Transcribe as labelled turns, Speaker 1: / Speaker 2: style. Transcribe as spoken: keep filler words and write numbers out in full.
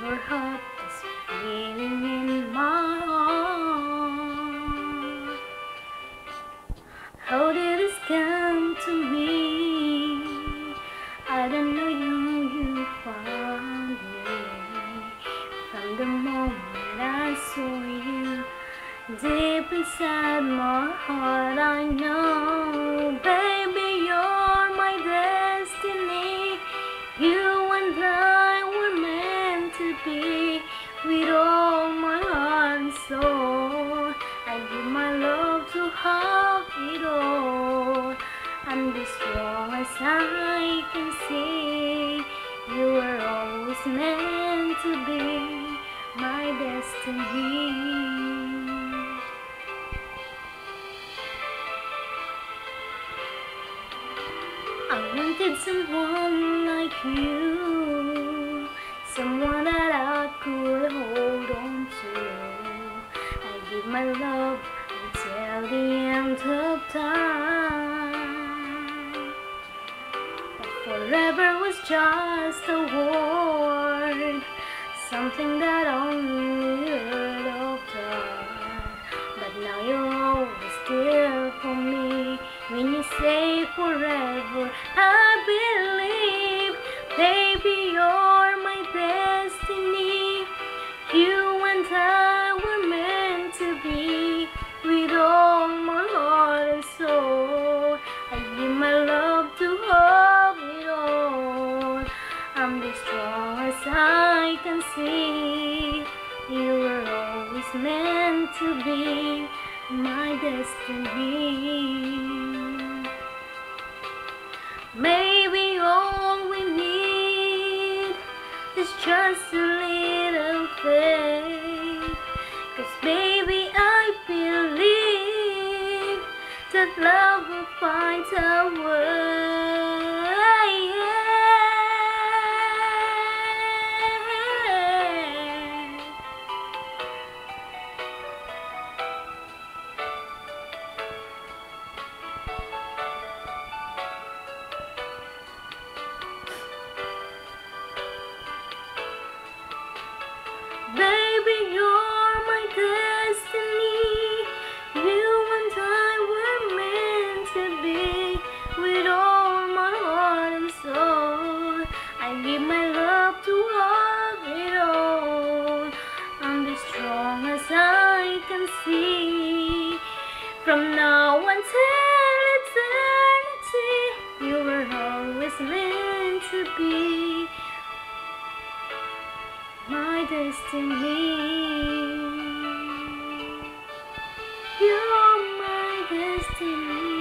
Speaker 1: never had this feeling in my heart. How did this come to me? I don't know you, you found me. From the moment I saw you, deep inside my heart I know, baby, you're my destiny. You and I were meant to be. With all my heart and soul, I give my love to have it all. I'm as strong as I can see. You were always meant to be my destiny. I wanted someone like you, someone that I could hold on to. I give my love until the end of time. But forever was just a word, something that only heard of time. But now you're always there for me. When you say forever, I believe, baby, you're my destiny. You and I were meant to be. With all my heart and soul, I give my love to have it all. I'm as strong as I can see. You were always meant to be my destiny. Maybe all we need is just a little faith. 'Cause baby, I believe that love will find a way. Baby, you're my destiny. You and I were meant to be. With all my heart and soul, I give my love to have it all. I'm as strong as I can see. From now until eternity, you were always meant to be my destiny. You're my destiny.